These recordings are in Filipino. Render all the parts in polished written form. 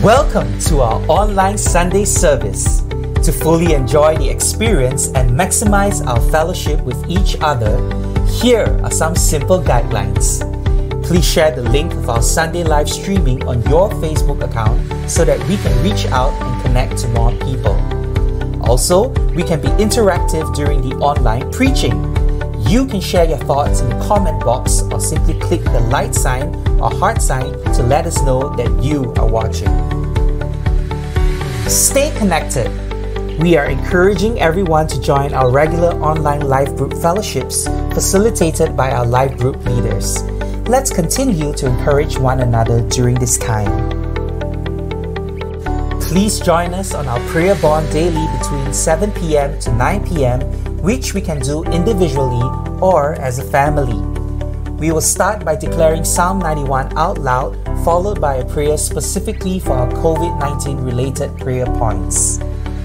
Welcome to our online Sunday service. To fully enjoy the experience and maximize our fellowship with each other, here are some simple guidelines. Please share the link of our Sunday live streaming on your Facebook account so that we can reach out and connect to more people. Also, we can be interactive during the online preaching. You can share your thoughts in the comment box or simply click the like sign or heart sign to let us know that you are watching. Stay connected. We are encouraging everyone to join our regular online live group fellowships facilitated by our live group leaders. Let's continue to encourage one another during this time. Please join us on our prayer bond daily between 7 p.m. to 9 p.m., which we can do individually or as a family. We will start by declaring Psalm 91 out loud, followed by a prayer specifically for our COVID-19 related prayer points.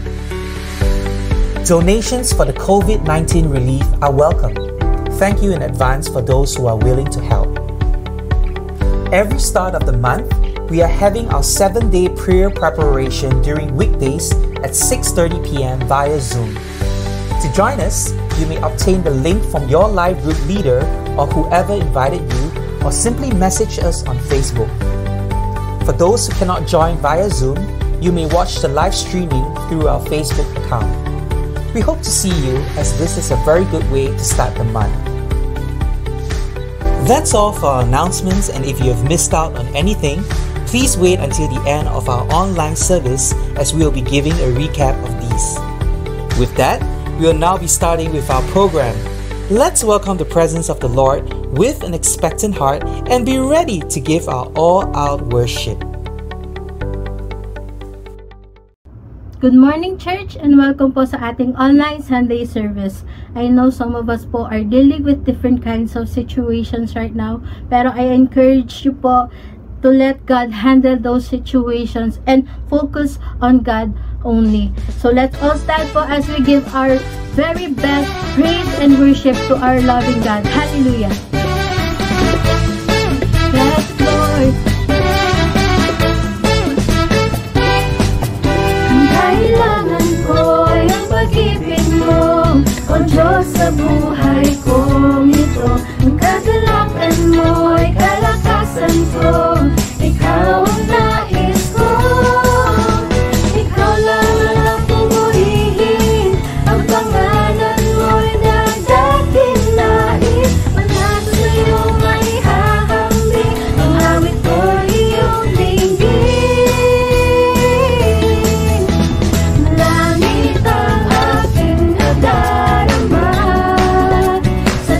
Donations for the COVID-19 relief are welcome. Thank you in advance for those who are willing to help. Every start of the month, we are having our 7-day prayer preparation during weekdays at 6:30 p.m. via Zoom. To join us, you may obtain the link from your live group leader or whoever invited you, or simply message us on Facebook. For those who cannot join via Zoom, you may watch the live streaming through our Facebook account. We hope to see you, as this is a very good way to start the month. That's all for our announcements, and if you have missed out on anything, please wait until the end of our online service as we will be giving a recap of these. With that, we will now be starting with our program. Let's welcome the presence of the Lord with an expectant heart and be ready to give our all-out worship. Good morning, church, and welcome po sa ating online Sunday service. I know some of us po are dealing with different kinds of situations right now, pero I encourage you po to let God handle those situations and focus on God only. So let's all stand po as we give our very best praise and worship to our loving God. Hallelujah! Yes, Lord! Ang kailangan ko ay ang pag-ibig mo, O Diyos, sa buhay kong ito. Ang kagalakan mo ay kalakasan ko. Ikaw ang nais ko. Ikaw lang ang pumurihin. Ang pangalan mo'y dagdating nais. Manalo sa'yo may hahambing. Ang awit ko'y iyong dinggin. Langit ang aking nadarama.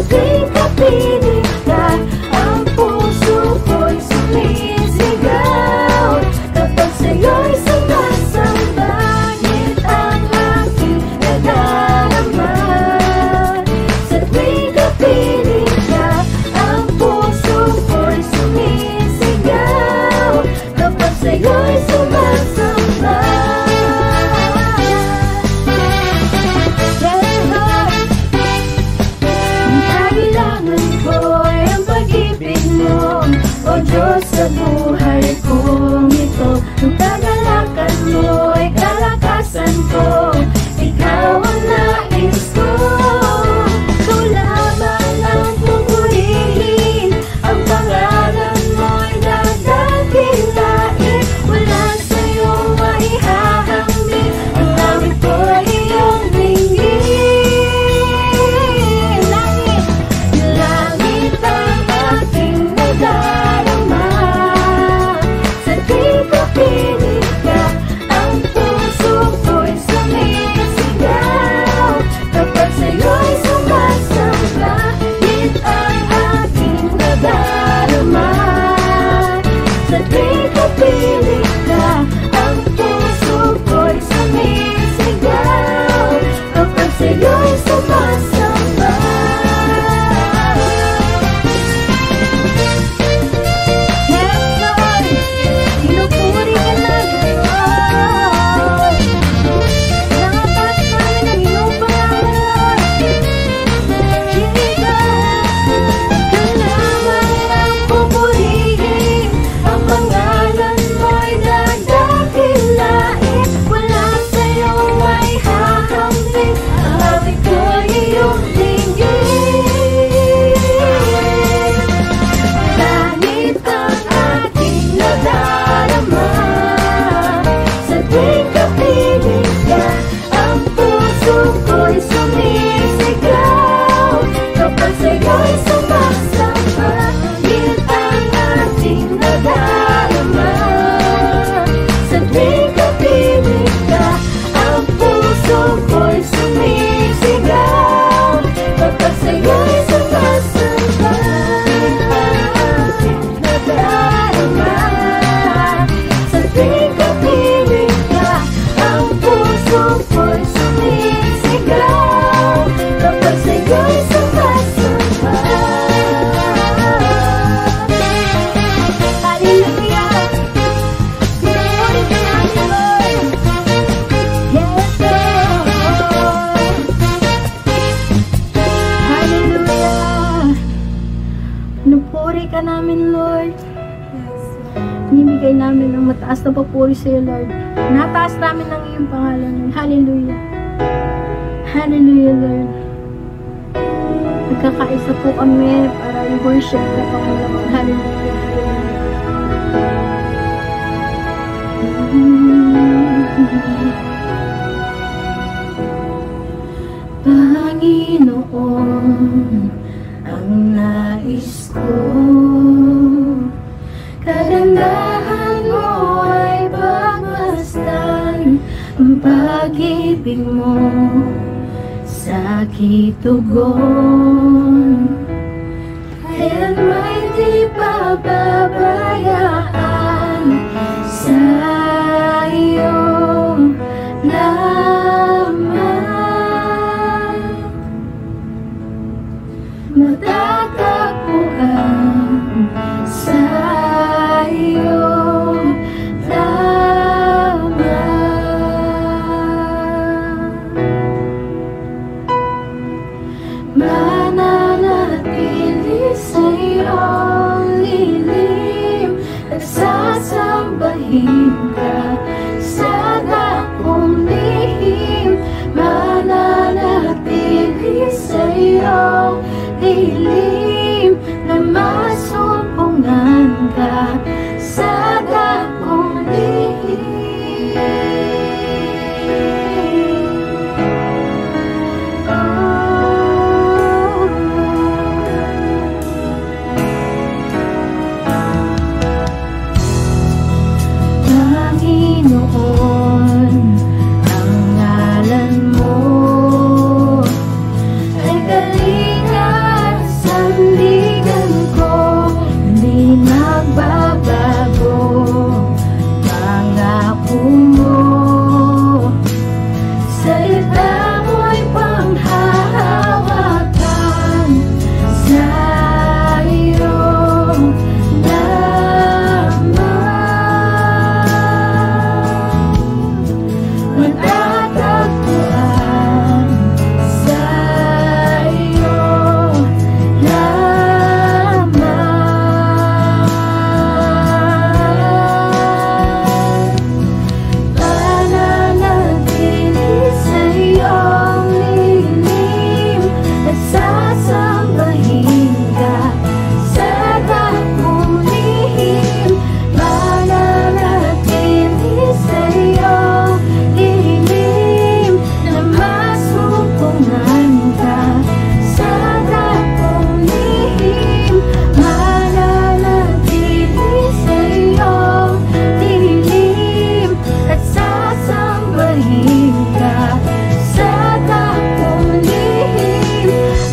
sa'yo'y sumasamba, higit ang ating nadarama. Sa tuwing kapiling ka, ang puso ko'y sumisigaw, kapag sa'yo'y sumasamba, higit ang ating nadarama. Sa tuwing kapiling ka, ang puso ko'y sumisigaw, kapag sa'yo'y sumasamba. Hallelujah! Pinuri ka namin, Lord. Yes, Lord. Hallelujah! Pinupuri ka namin, Lord. Binibigay namin ng mataas na papuri sa iyo, Lord. Nataas namin ang iyong pangalan. Hallelujah. Hallelujah, Lord. Nagkakaisa po kami para i-worship ka, Panginoon. Hallelujah. Panginoon, ang nais ko, kagandahan mo ay pagmasdan, ang pag-ibig mo sa kitugon, kailan may di pababayaan sa iyo lamang. Matatagpuan sa iyo lamang. Mananatili sa iyong lilim, nagsasambahin ka sa dakong lihim. Mananatili sa iyong lilim, na masumpungan ka sa dakong lihim. Panginoon, ang ngalan mo ay kalinga sa sandigan ko, hindi nagbabago. Pangako mo, salita mo'y panghahawakan sa iyong matatagpuan sa iyo lamang. Pananatili sa iyong lilim, nagsasambahin ka sa dakong lihim. Pananatili sa iyong lilim, na masumpungan ka sa dakong lihim. Mananatili sa iyong lilim, at sasambahin ka sa dakong lihim.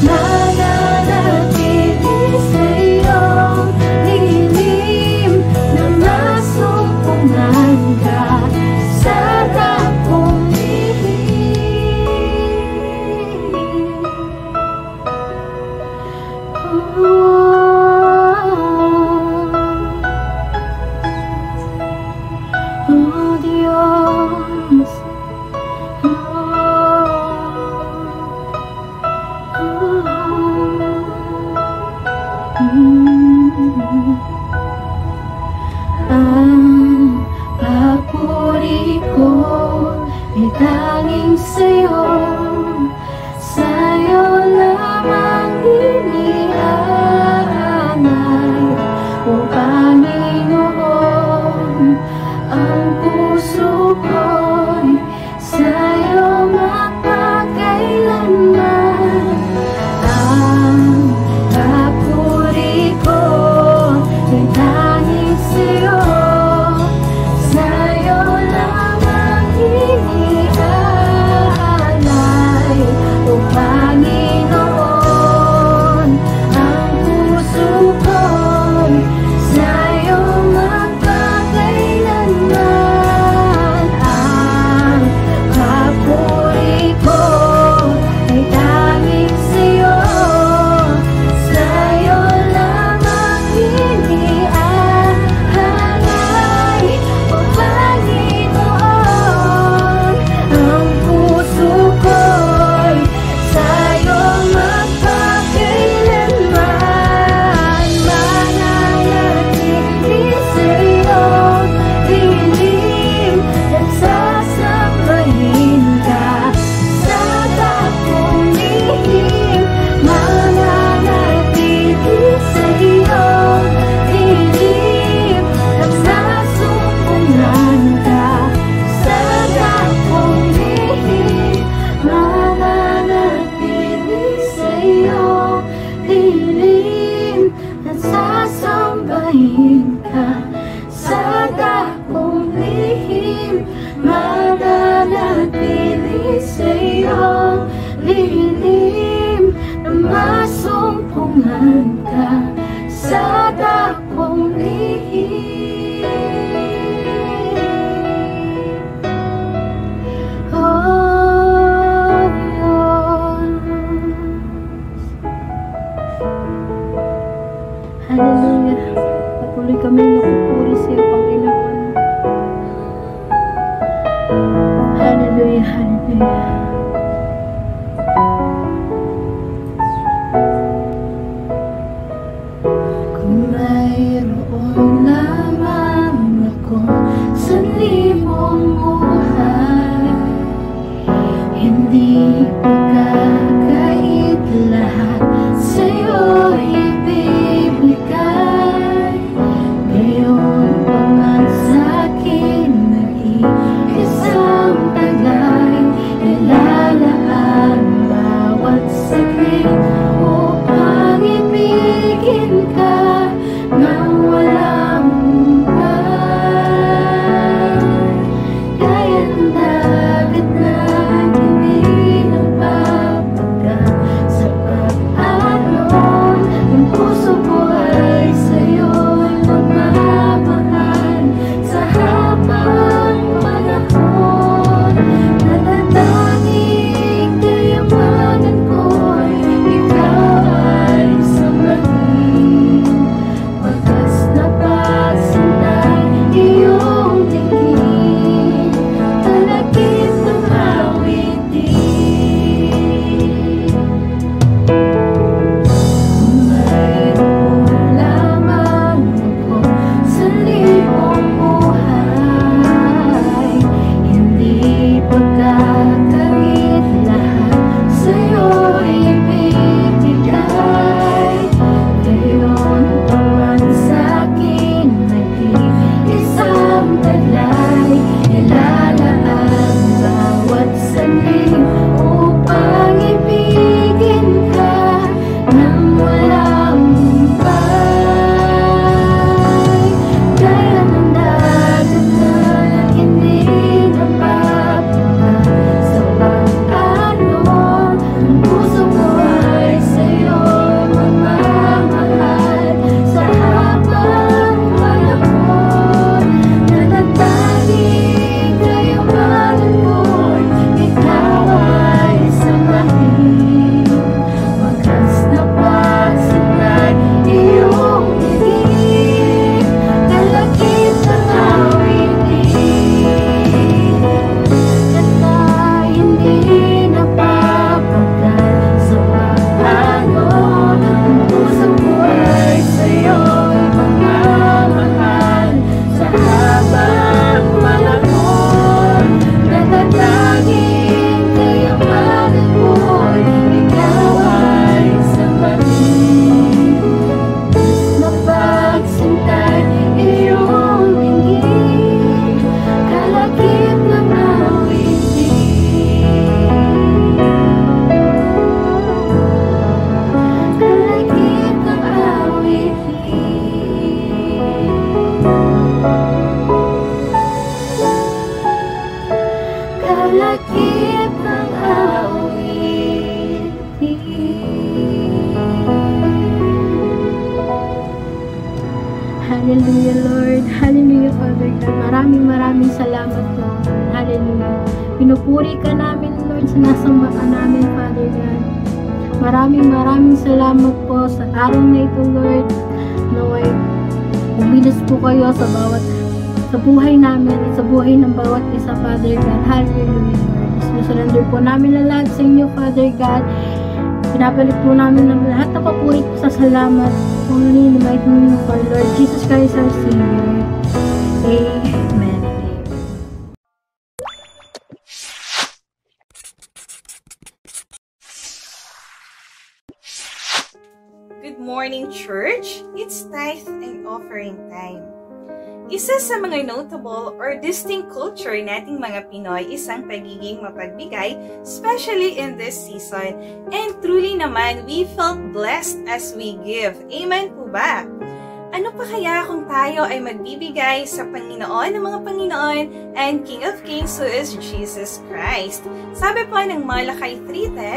Mananatili sa iyong lilim, na masumpungan ka sa dakong lihim. Oh Diyos, ang papuri ko ay tanging sa'yo, sa'yo lamang iniaalay. nasumpungan ka sa dakong lihim. Oh Diyos, hallelujah. Patuloy kami napupuri sa iyo, Panginoon. Hallelujah, hallelujah. Kung mayroon lamang ako sa libong buhay, hindi pagkakait lahat sa'yo ibibigay. Ngayon pa man sa'kin nag-iisang tagay, ilalaan bawat saglit upang ibigin ka nang walang humpay. Kaya ng dagat na hindi nagpapagal sa pag-alon, ang puso ko ay sa'yo'y magmamahal. Sa habang panahon, natatanging kayamanan ko'y ikaw ay samahin. Wagas na pagsandal iyong tingin, talagit ng awitin. Kung mayroon lamang ako sa libong buhay, hindi pagkakait lahat sa'yo ibibigay. Ngayon pa man sa'kin nag-iisang taglay, ilalaan bawat saglit upang ibigin ka nang walang humpay. Kaya ng dagat na hindi napapagal sa pag-alon, ang puso ko ay sa'yo magmamahal. Sa habang panahon, natatanging kayamanan ko'y ikaw ay samahin. Wagas na pagsandal iyong tingin, talagit ng awitin. Kaya hindi napapagal sa pag-alon, ang puso ko ay sa'yo'y magmamahal. Sa habang panahon, natatanging kayamanan ko'y ikaw ay samahin. Na pagsintay iyong tingin, kalakip ng awitin. Kalakip ng awitin. Kalakip ng awitin. Hallelujah, Lord. Hallelujah, Father God. Maraming salamat, Lord. Hallelujah. Pinupuri ka namin, Lord. Sinasamba ka namin, Father God. Maraming salamat po sa araw na ito, Lord. Naway, umilos po kayo sa buhay namin at sa buhay ng bawat isa, Father God. Hallelujah, Lord. Surrender po namin na lahat sa inyo, Father God. Pinabalik po namin ng lahat na papuri po sa salamat. Only in the mighty name of our Lord Jesus Christ, our Savior. Amen. Good morning, church! It's tithe and offering time. Isa sa mga notable or distinct culture nating mga Pinoy isang pagiging mapagbigay, especially in this season. And truly naman, we felt blessed as we give. Amen po ba? Ano pa kaya kung tayo ay magbibigay sa Panginoon ng mga Panginoon and King of Kings who is Jesus Christ? Sabi po ng Malakay 3:10,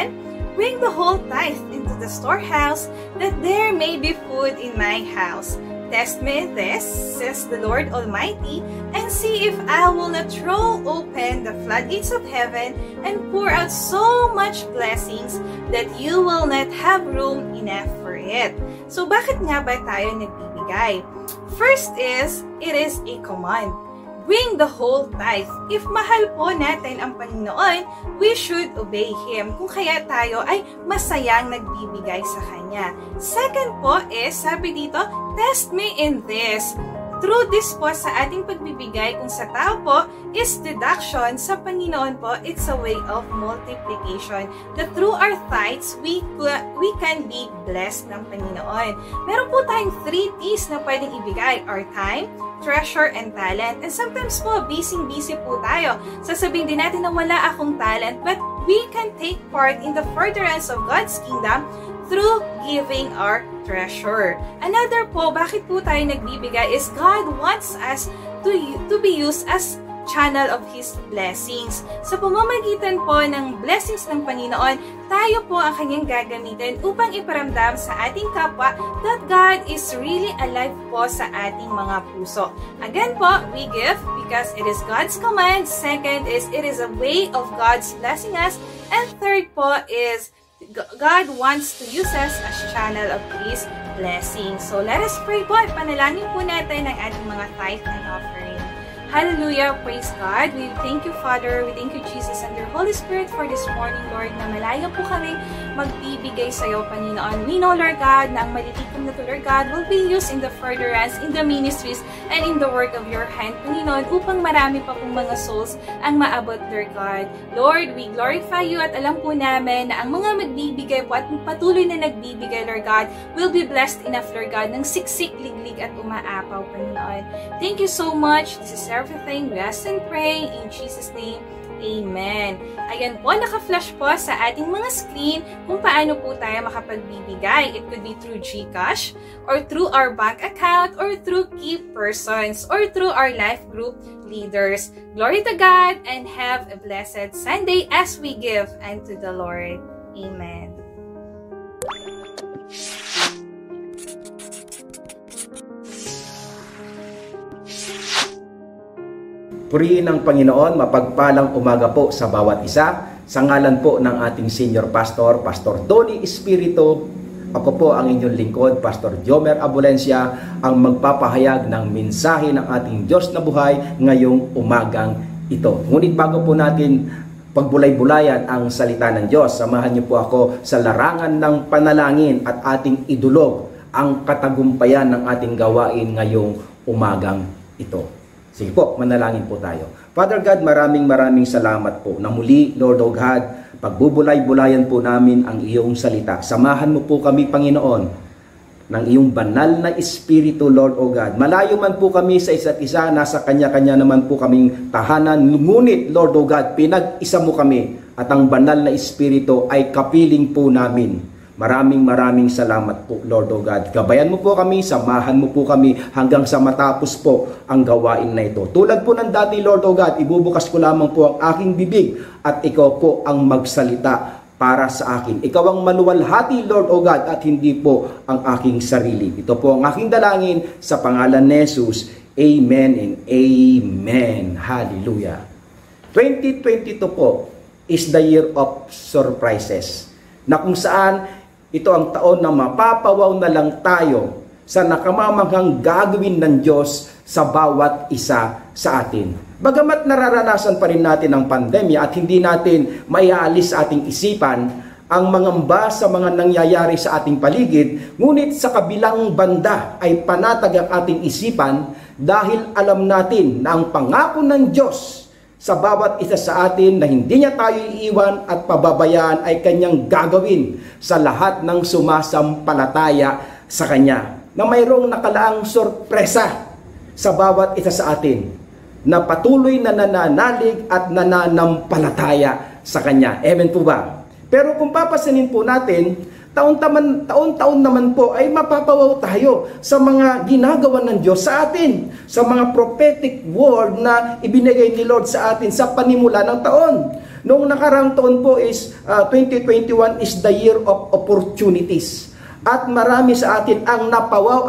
Bring the whole tithe into the storehouse, that there may be food in my house. Test me in this, says the Lord Almighty, and see if I will not throw open the floodgates of heaven and pour out so much blessings that you will not have room enough for it. So bakit nga ba tayo nagbibigay? First is, it is a command. Bring the whole tithe. If mahal po natin ang Panginoon, we should obey Him. Kung kaya tayo ay masayang nagbibigay sa Kanya. Second po is, sabi dito, test me in this. Through this po sa ating pagbibigay, kung sa tao po is deduction, sa Panginoon po, it's a way of multiplication. That through our tithes, we can be blessed ng Panginoon. Meron po tayong 3 T's na pwedeng ibigay. Our time, treasure, and talent. And sometimes po, busy po tayo. Sasabihin din natin na wala akong talent, but we can take part in the furtherance of God's kingdom through giving our treasure. Another po, bakit po tayo nagbibigay is God wants us to be used as channel of His blessings. Sa pamamagitan po ng blessings ng Panginoon, tayo po ang Kanyang gagamitin upang iparamdam sa ating kapwa that God is really alive po sa ating mga puso. Again po, we give because it is God's command. Second is, it is a way of God's blessing us. And third po is, God wants to use us as channel of His blessing. So let us pray po at panalangin po natin ang ating mga tithe and offering. Hallelujah! Praise God! We thank you, Father. We thank you, Jesus, and your Holy Spirit for this morning, Lord, na malaya po kami magbibigay sa iyo, Panginoon. We know, Lord God, na ang malilikom na to, Lord God, will be used in the furtherance, in the ministries, and in the work of your hand, Panginoon, upang marami pa pong mga souls ang maabot, Lord God. Lord, we glorify you at alam po namin na ang mga magbibigay po at patuloy na nagbibigay, Lord God, will be blessed enough, Lord God, ng siksik, liglig at umaapaw, Panginoon. Thank you so much. This is everything. We ask and pray in Jesus' name. Amen. Ayan po, naka-flash po sa ating mga screen kung paano po tayo makapagbibigay. It could be through GCash, or through our bank account, or through key persons, or through our life group leaders. Glory to God, and have a blessed Sunday as we give unto the Lord. Amen. Purihin ang Panginoon, mapagpalang umaga po sa bawat isa. Sa ngalan po ng ating senior pastor, Pastor Tony Espiritu, ako po ang inyong lingkod, Pastor Jomer Abulencia, ang magpapahayag ng mensahe ng ating Diyos na buhay ngayong umagang ito. Ngunit bago po natin pagbulay-bulayan ang salita ng Diyos, samahan niyo po ako sa larangan ng panalangin at ating idulog ang katagumpayan ng ating gawain ngayong umagang ito. Sige po, manalangin po tayo. Father God, maraming salamat po na muli, Lord O God, pagbubulay-bulayan po namin ang iyong salita. Samahan mo po kami, Panginoon, ng iyong banal na Espiritu, Lord O God. Malayo man po kami sa isa't isa, nasa kanya-kanya naman po kaming tahanan. Ngunit, Lord O God, pinag-isa mo kami at ang banal na Espiritu ay kapiling po namin. Maraming salamat po, Lord O God. Gabayan mo po kami, samahan mo po kami hanggang sa matapos po ang gawain na ito. Tulad po ng dati, Lord O God, ibubukas ko lamang po ang aking bibig at ikaw po ang magsalita para sa akin. Ikaw ang maluwalhati, Lord O God, at hindi po ang aking sarili. Ito po ang aking dalangin sa pangalan ni Jesus. Amen and amen. Hallelujah. 2022 po is the year of surprises, na kung saan ito ang taon na mapapawaw na lang tayo sa nakamamanghang gagawin ng Diyos sa bawat isa sa atin. Bagamat nararanasan pa rin natin ang pandemya at hindi natin maiaalis sa ating isipan ang mangamba sa mga nangyayari sa ating paligid, ngunit sa kabilang banda ay panatag ang ating isipan dahil alam natin na ang pangako ng Diyos sa bawat isa sa atin na hindi niya tayo iiwan at pababayaan ay kanyang gagawin sa lahat ng sumasampalataya sa kanya. Na mayroong nakalaang sorpresa sa bawat isa sa atin na patuloy na nananalig at nananampalataya sa kanya. Amen po ba? Pero kung papasanin po natin, taon-taon naman po ay mapapawaw tayo sa mga ginagawa ng Diyos sa atin, sa mga prophetic word na ibinigay ni Lord sa atin sa panimula ng taon. Noong nakarang taon po is 2021 is the year of opportunities. At marami sa atin ang napawaw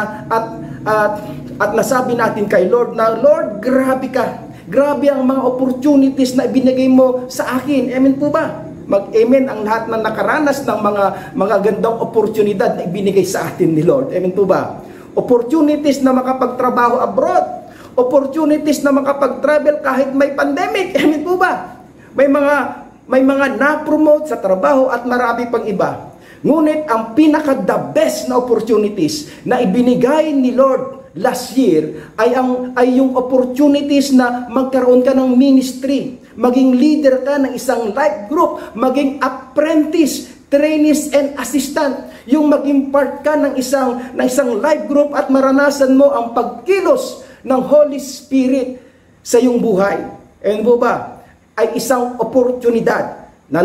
at nasabi natin kay Lord na, Lord, grabe ka. Grabe ang mga opportunities na ibinigay mo sa akin. Amen po ba? Mag-amen ang lahat na nakaranas ng mga gandang oportunidad na ibinigay sa atin ni Lord. Amen po ba? Opportunities na makapagtrabaho abroad. Opportunities na makapag-travel kahit may pandemic. Amen po ba? May mga na-promote sa trabaho at marami pang iba. Ngunit ang pinaka-the best na opportunities na ibinigay ni Lord last year ay yung opportunities na magkaroon ka ng ministry, maging leader ka ng isang life group, maging apprentice, trainees and assistant, yung maging part ka ng isang life group at maranasan mo ang pagkilos ng Holy Spirit sa iyong buhay. Ayun po ba? Ay isang oportunidad na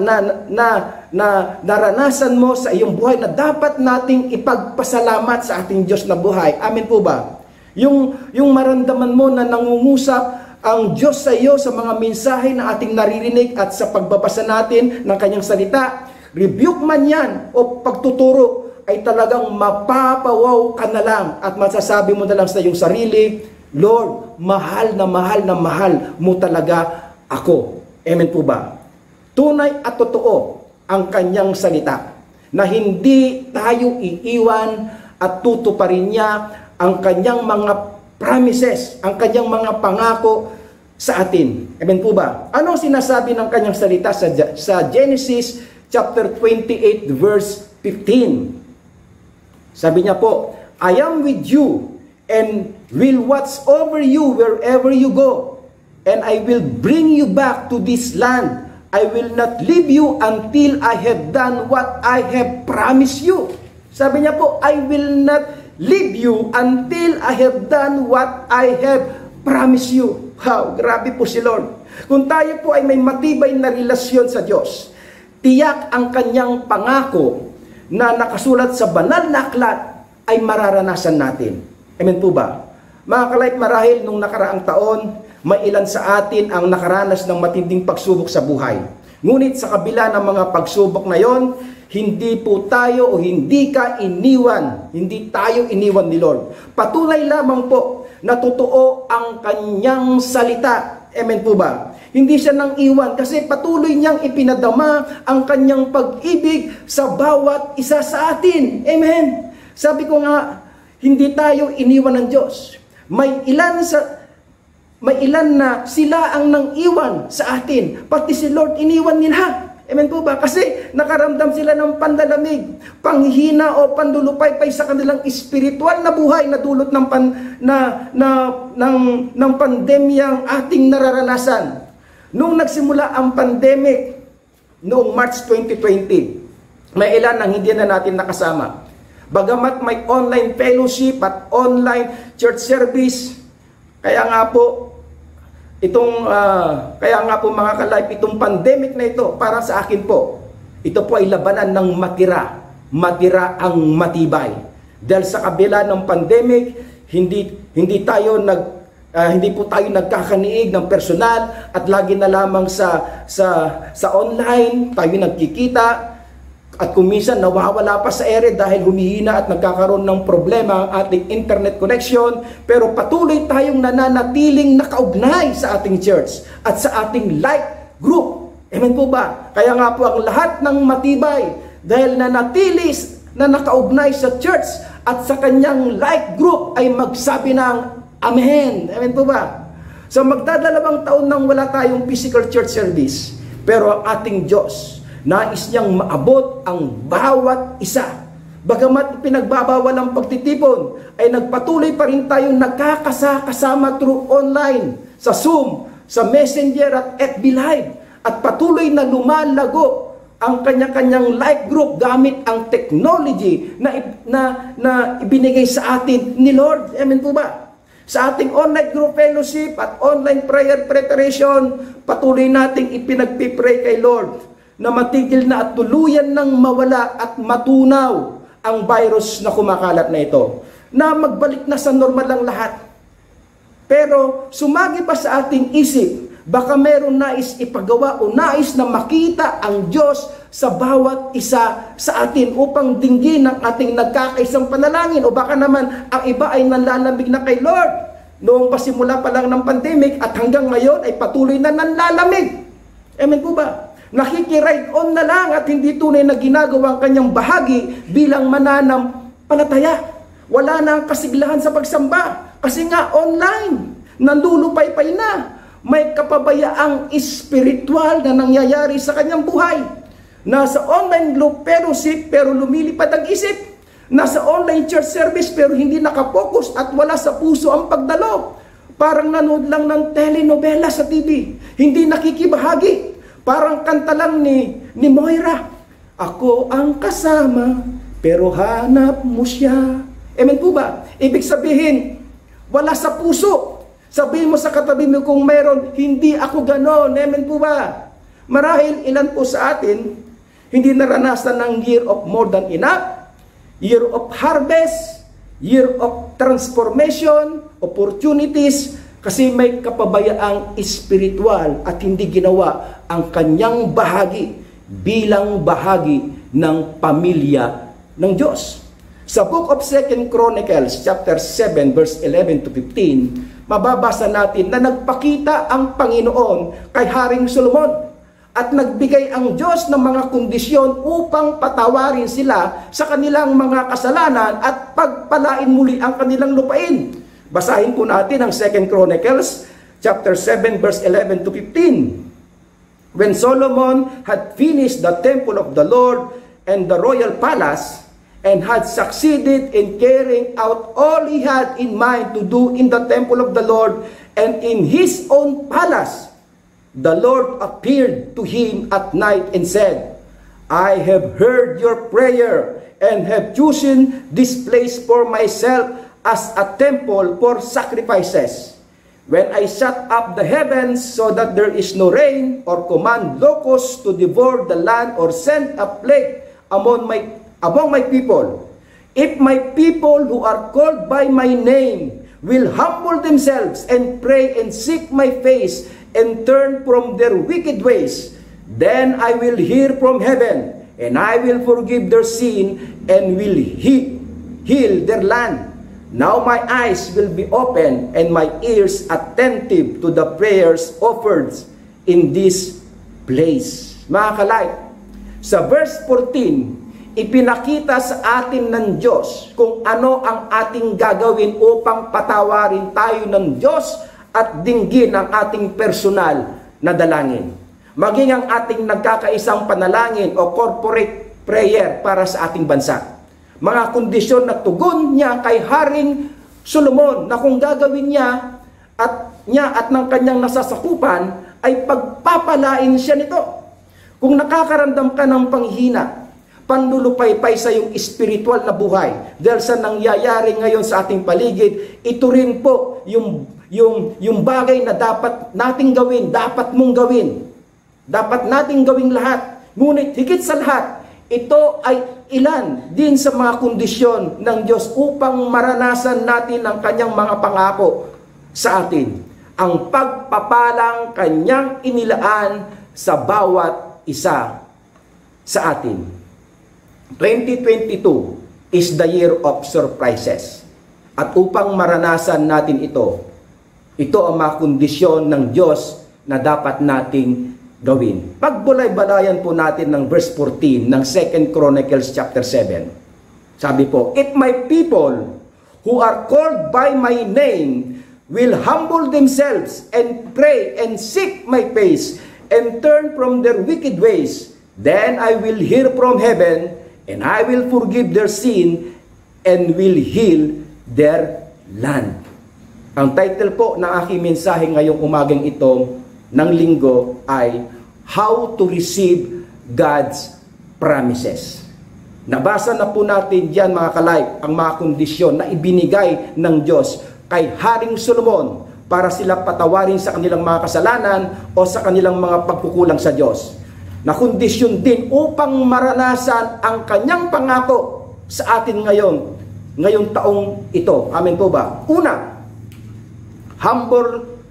naranasan mo sa iyong buhay na dapat nating ipagpasalamat sa ating Diyos na buhay. Amen po ba? Yung maramdaman mo na nangungusap ang Diyos sa iyo sa mga mensahe na ating naririnig at sa pagbabasa natin ng kanyang salita, rebuke man yan o pagtuturo, ay talagang mapapawaw ka na lang at masasabi mo na lang sa iyong sarili, Lord, mahal na mahal mo talaga ako. Amen po ba? Tunay at totoo ang kanyang salita na hindi tayo iiwan at tutuparin niya ang kanyang mga promises, ang kanyang mga pangako sa atin. Amen po ba? Anong sinasabi ng kanyang salita sa Genesis chapter 28 verse 15? Sabi niya po, I am with you and will watch over you wherever you go, and I will bring you back to this land. I will not leave you until I have done what I have promised you. Sabi niya po, I will not leave you until I have done what I have promised you. Wow, grabe po si Lord. Kung tayo po ay may matibay na relasyon sa Diyos, tiyak ang kanyang pangako na nakasulat sa banal na aklat ay mararanasan natin. Amen po ba? Mga ka-life, marahil nung nakaraang taon, may ilan sa atin ang nakaranas ng matinding pagsubok sa buhay. Ngunit sa kabila ng mga pagsubok na yon, hindi po tayo o hindi ka iniwan. Hindi tayo iniwan ni Lord. Patunay lamang po na totoo ang kanyang salita. Amen po ba? Hindi siya nang iwan kasi patuloy niyang ipinadama ang kanyang pag-ibig sa bawat isa sa atin. Amen? Sabi ko nga, hindi tayo iniwan ng Diyos. May ilan na sila ang nang iwan sa atin. Pati si Lord iniwan nila. Amen po ba? Kasi nakaramdam sila ng pandalamig, panghihina o pandulupaypay sa kanilang espiritual na buhay na dulot ng pandemyang ating nararanasan. Nung nagsimula ang pandemic noong March 2020, may ilan ang hindi na natin nakasama. Bagamat may online fellowship at online church service, kaya nga po mga ka-life, itong pandemic na ito para sa akin po, ito po ay labanan ng matira ang matibay. Dahil sa kabila ng pandemic, hindi po tayo nagkakaniig ng personal at lagi na lamang sa online tayo nagkikita. At kung minsan nawawala pa sa ere dahil humihina at nagkakaroon ng problema ang ating internet connection, pero patuloy tayong nananatiling nakaugnay sa ating church at sa ating life group. Amen po ba? Kaya nga po ang lahat ng matibay dahil nanatili na nakaugnay sa church at sa kanyang life group ay magsabi ng Amen. Amen po ba? So magdadalawang taon nang wala tayong physical church service, pero ang ating Diyos nais niyang maabot ang bawat isa. Bagamat pinagbabawal ang pagtitipon, ay nagpatuloy pa rin tayong nagkakasama through online, sa Zoom, sa Messenger at FB Live. At patuloy na lumalago ang kanya-kanyang life group gamit ang technology na ibinigay sa atin ni Lord. Amen po ba? Sa ating online group fellowship at online prayer preparation, patuloy nating ipinagpipray kay Lord na matigil na at tuluyan ng mawala at matunaw ang virus na kumakalat na ito. Na magbalik na sa normal ang lahat. Pero sumagi pa sa ating isip Baka meron nais ipagawa o nais na makita ang Diyos sa bawat isa sa atin upang dinggin ang ating nagkakaisang panalangin. O baka naman ang iba ay nanlalamig na kay Lord noong pasimula pa lang ng pandemic at hanggang ngayon ay patuloy na nanlalamig. Amen po ba? Nakikiride on na lang at hindi tunay na ginagawa ang kanyang bahagi bilang mananampalataya. Wala na ang kasiglahan sa pagsamba kasi nga online, nandulupay-pay na. May kapabayaang espiritual na nangyayari sa kanyang buhay. Nasa online group pero lumilipad ang isip. Nasa online church service pero hindi nakapokus at wala sa puso ang pagdalo. Parang nanood lang ng telenovela sa TV. Hindi nakikibahagi. Parang kanta lang ni Moira. Ako ang kasama pero hanap mo siya. Amen po ba? Ibig sabihin, wala sa puso. Sabihin mo sa katabi mo kung meron, hindi ako ganon. Amen po ba? Marahil ilan po sa atin, hindi naranasan ng year of more than enough, year of harvest, year of transformation, opportunities, kasi may kapabayaang espiritual at hindi ginawa ang kanyang bahagi bilang bahagi ng pamilya ng Diyos. Sa Book of 2 Chronicles, chapter 7, verse 11 to 15, mababasa natin na nagpakita ang Panginoon kay Haring Solomon at nagbigay ang Diyos ng mga kondisyon upang patawarin sila sa kanilang mga kasalanan at pagpalain muli ang kanilang lupain. Basahin po natin ang 2 Chronicles chapter 7 verse 11 to 15. When Solomon had finished the temple of the Lord and the royal palace, and had succeeded in carrying out all he had in mind to do in the temple of the Lord and in his own palace, the Lord appeared to him at night and said, I have heard your prayer and have chosen this place for myself as a temple for sacrifices. When I shut up the heavens so that there is no rain, or command locusts to devour the land, or send a plague among my people, if my people who are called by my name will humble themselves and pray and seek my face and turn from their wicked ways, then I will hear from heaven and I will forgive their sin and will heal their land. Now my eyes will be open and my ears attentive to the prayers offered in this place. Mga kalay, sa verse 14, ipinakita sa atin ng Diyos kung ano ang ating gagawin upang patawarin tayo ng Diyos at dinggin ang ating personal na dalangin. Maging ang ating nagkakaisang panalangin o corporate prayer para sa ating bansa. Mga kondisyon na tugon niya kay Haring Solomon na kung gagawin niya at ng kanyang nasasakupan ay pagpapalain siya nito. Kung nakakaramdam ka ng panghihina, panlulupaypay sa iyong spiritual na buhay dahil sa nangyayari ngayon sa ating paligid, ito rin po yung bagay na dapat nating gawin, dapat mong gawin. Dapat nating gawing lahat. Ngunit higit sa lahat, ito ay ilan din sa mga kondisyon ng Diyos upang maranasan natin ang kanyang mga pangako sa atin. Ang pagpapalang kanyang inilaan sa bawat isa sa atin. 2022 is the year of surprises. At upang maranasan natin ito ang mga kondisyon ng Diyos na dapat nating gawin. Pagbulay-balayan po natin ng verse 14 ng 2 Chronicles chapter 7. Sabi po, if my people who are called by my name will humble themselves and pray and seek my face and turn from their wicked ways, then I will hear from heaven and I will forgive their sin and will heal their land. Ang title po ng aking mensahe ngayong umagang ito ng linggo ay How to Receive God's Promises. Nabasa na po natin diyan mga ka-life ang mga kondisyon na ibinigay ng Diyos kay Haring Solomon para sila patawarin sa kanilang mga kasalanan o sa kanilang mga pagkukulang sa Diyos. Na kondisyon din upang maranasan ang kanyang pangako sa atin ngayong taong ito. Amen po ba? Una, humble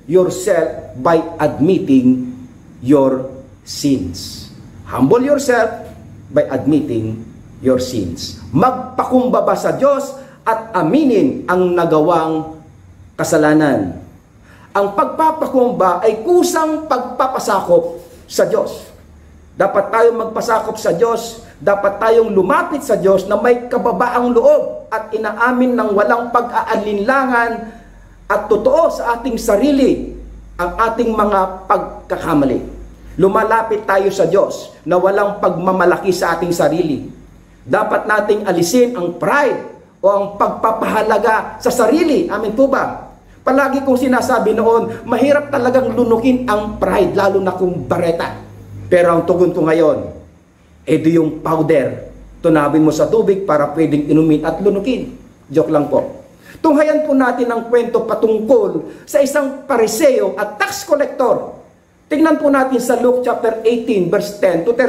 yourself by admitting your sins. Humble yourself by admitting your sins. Magpakumbaba sa Diyos at aminin ang nagawang kasalanan. Ang pagpapakumba ay kusang pagpapasakop sa Diyos. Dapat tayong magpasakop sa Diyos, dapat tayong lumapit sa Diyos na may kababaang loob at inaamin ng walang pag-aalinlangan at totoo sa ating sarili ang ating mga pagkakamali. Lumalapit tayo sa Diyos na walang pagmamalaki sa ating sarili. Dapat nating alisin ang pride o ang pagpapahalaga sa sarili. Amin po ba? Palagi kong sinasabi noon, mahirap talagang lunukin ang pride, lalo na kung bareta. Pero ang tugon ko ngayon, ito yung powder. Tunawin mo sa tubig para pwedeng inumin at lunukin. Joke lang po. Tunghayan po natin ang kwento patungkol sa isang pariseo at tax collector. Tingnan po natin sa Luke chapter 18 verse 10 to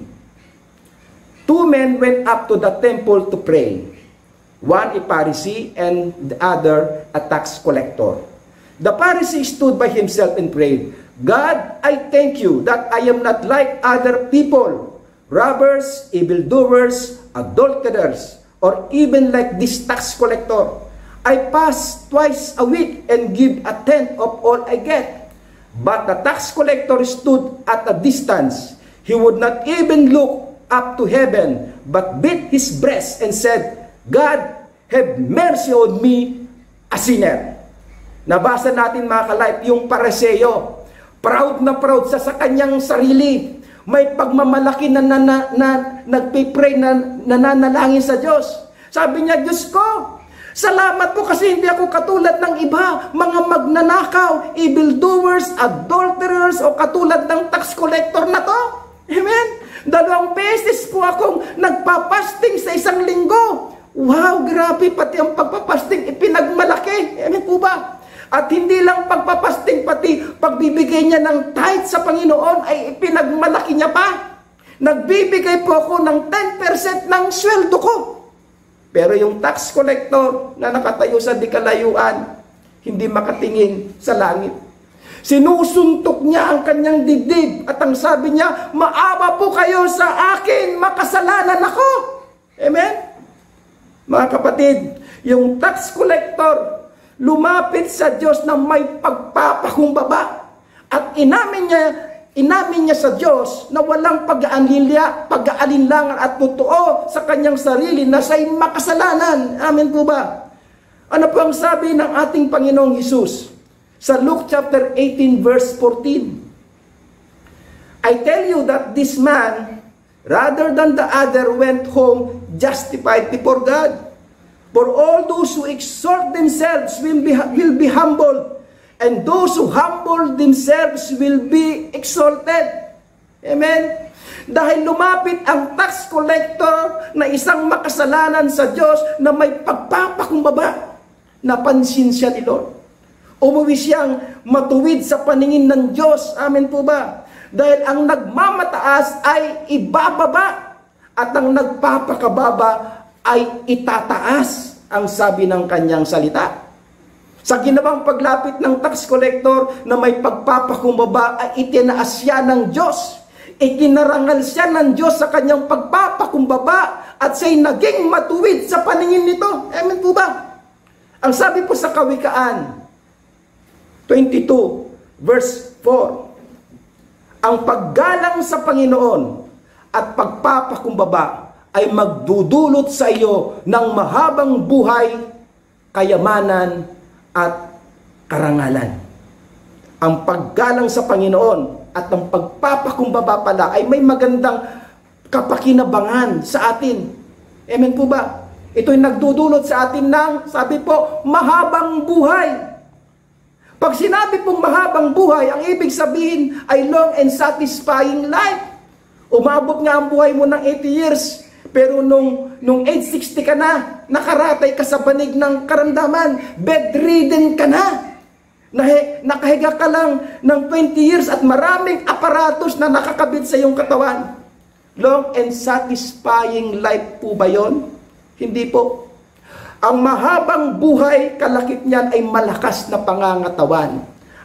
13. Two men went up to the temple to pray. One a Pharisee and the other a tax collector. The Pharisee stood by himself and prayed, God, I thank you that I am not like other people, robbers, evildoers, adulterers, or even like this tax collector. I fast twice a week and give a tenth of all I get. But the tax collector stood at a distance. He would not even look up to heaven, but beat his breast and said, God, have mercy on me, a sinner. Nabasa natin mga ka-life, yung pariseo, proud na proud sa kanyang sarili. May pagmamalaki na nagpipray na nananalangin sa Diyos. Sabi niya, Diyos ko, salamat po kasi hindi ako katulad ng iba, mga magnanakaw, evildoers, adulterers, o katulad ng tax collector na to. Amen? 2 beses po akong nagpapasting sa isang linggo. Wow, grabe, pati ang pagpapasting ipinagmalaki. Amen po ba? At hindi lang pagpapasting, pati pagbibigay niya ng tithe sa Panginoon ay ipinagmalaki niya pa. Nagbibigay po ako ng 10% ng sweldo ko. Pero yung tax collector na nakatayo sa di kalayuan, hindi makatingin sa langit. Sinusuntok niya ang kanyang dibdib at ang sabi niya, maawa po kayo sa akin, makasalanan ako. Amen? Mga kapatid, yung tax collector, lumapit sa Diyos na may pagpapakumbaba at inamin niya sa Diyos na walang pag-aalinlangan at totoo sa kanyang sarili na siya'y makasalanan. Amen po ba? Ano po ang sabi ng ating Panginoong Hesus sa Luke chapter 18 verse 14? I tell you that this man, rather than the other, went home justified before God. For all those who exalt themselves will be humbled, and those who humble themselves will be exalted. Amen? Dahil lumapit ang tax collector na isang makasalanan sa Diyos na may pagpapakumbaba, napansin siya ni Lord. Umuwi siyang matuwid sa paningin ng Diyos. Amen po ba? Dahil ang nagmamataas ay ibababa at ang nagpapakababa ay itataas, ang sabi ng kanyang salita. Sa ginawang paglapit ng tax collector na may pagpapakumbaba ay itinaas siya ng Diyos. Ikinarangal siya ng Diyos sa kanyang pagpapakumbaba at siya'y naging matuwid sa paningin nito. Amen po ba? Ang sabi po sa Kawikaan 22 verse 4, ang paggalang sa Panginoon at pagpapakumbaba ay magdudulot sa iyo ng mahabang buhay, kayamanan, at karangalan. Ang paggalang sa Panginoon at ang pagpapakumbaba pala ay may magandang kapakinabangan sa atin. Amen po ba? Ito'y nagdudulot sa atin ng, sabi po, mahabang buhay. Pag sinabi pong mahabang buhay, ang ibig sabihin ay long and satisfying life. Umabot nga ang buhay mo ng 80 years, pero nung age 60 ka na, nakaratay ka sa banig ng karamdaman, bedridden ka na. Nakahiga ka lang ng 20 years at maraming aparatos na nakakabit sa iyong katawan. Long and satisfying life po ba yon? Hindi po. Ang mahabang buhay, kalakip niyan ay malakas na pangangatawan.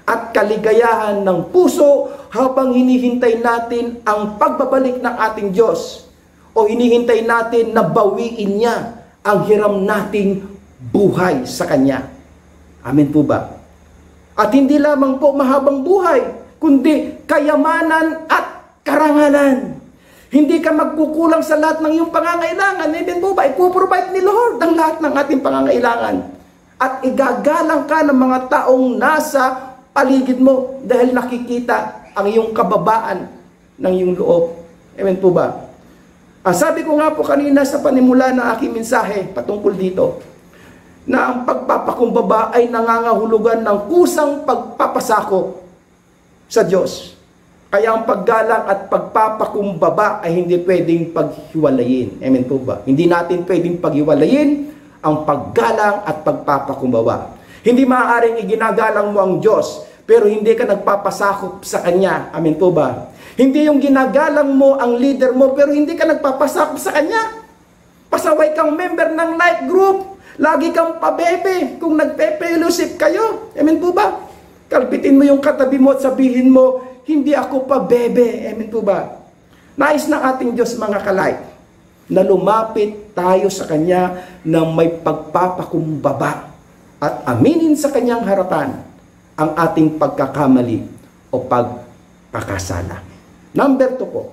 at kaligayahan ng puso habang hinihintay natin ang pagbabalik ng ating Diyos o hinihintay natin na bawiin niya ang hiram nating buhay sa Kanya. Amen po ba? At hindi lamang po mahabang buhay, kundi kayamanan at karangalan. Hindi ka magkukulang sa lahat ng iyong pangangailangan. Amen po ba? Ipoprovide ni Lord ang lahat ng ating pangangailangan. At igagalang ka ng mga taong nasa paligid mo dahil nakikita ang iyong kababaan ng iyong loob. Amen po ba? Sabi ko nga po kanina sa panimula ng aking mensahe patungkol dito, na ang pagpapakumbaba ay nangangahulugan ng kusang pagpapasakop sa Diyos. Kaya ang paggalang at pagpapakumbaba ay hindi pwedeng paghiwalayin. Amen po ba? Hindi natin pwedeng paghiwalayin ang paggalang at pagpapakumbaba. Hindi maaaring iginagalang mo ang Diyos, pero hindi ka nagpapasakop sa Kanya. Amen po ba? Hindi yung ginagalang mo ang leader mo, pero hindi ka nagpapasakop sa Kanya. Pasaway kang member ng life group. Lagi kang pabebe kung nagpe-fellowship kayo. Amen po ba? Kalpitin mo yung katabi mo at sabihin mo, hindi ako pabebe. Amen po ba? Nais ng ating Diyos mga kalay, na lumapit tayo sa Kanya ng may pagpapakumbaba at aminin sa Kanyang harapan ang ating pagkakamali o pagkakasala. Number 2 po,